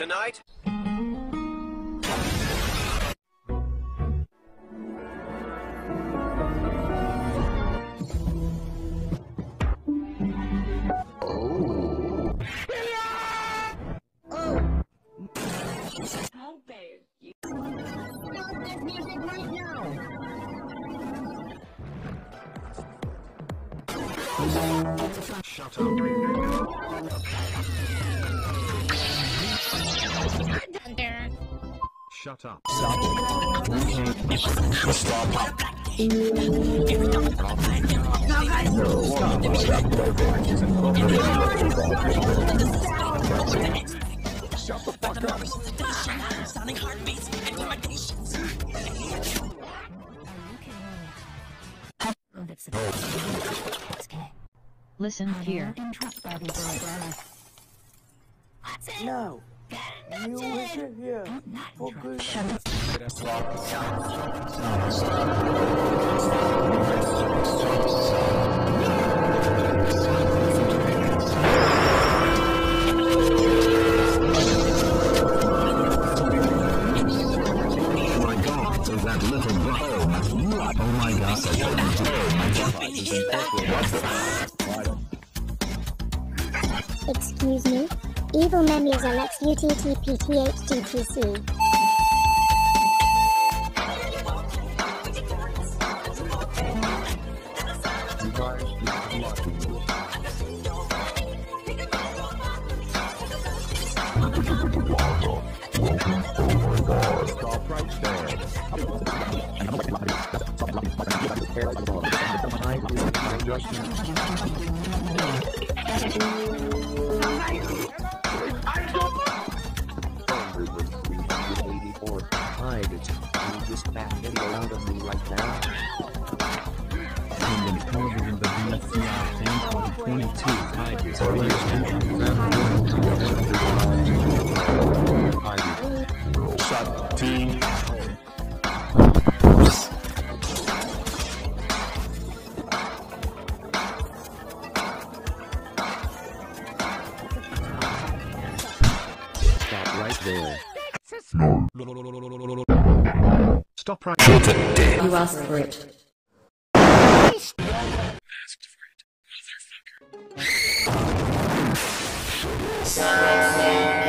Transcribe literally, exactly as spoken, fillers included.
tonight? How bad you Stop this music right now! Shut up. Shut up. Shut the fuck up. Sonic heartbeats and limitations. Listen here. No. You listen here. For good. That little bro. Oh my god. Excuse me? Evil Memes Alex U T T P T H T P C. Stop right there. Hi, did you just back video out of me like that? And then television the B S C I fan twenty twenty-two Tigers Shut team. Stop right there. Stop right. You asked for it. Asked for it, motherfucker.